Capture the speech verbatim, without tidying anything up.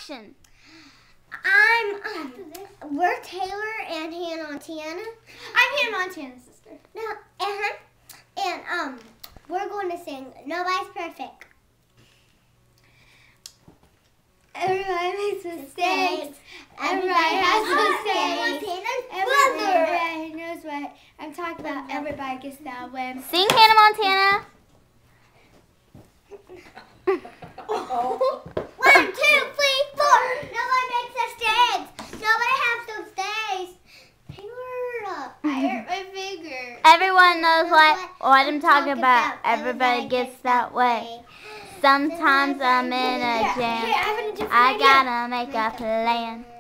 action. I'm, um, we're Taylor and Hannah Montana. I'm Hannah Montana's sister. No, uh-huh. And, um, we're going to sing Nobody's Perfect. Everybody makes mistakes. Everybody has mistakes. Everybody knows what I'm talking about. Everybody gets that way. Sing Hannah Montana. One, two, three, four. Nobody makes mistakes. Nobody has those days. Taylor, I hurt my finger. Everyone knows what, what I'm talking about. Everybody gets that way. Sometimes I'm in a jam. I gotta make a plan.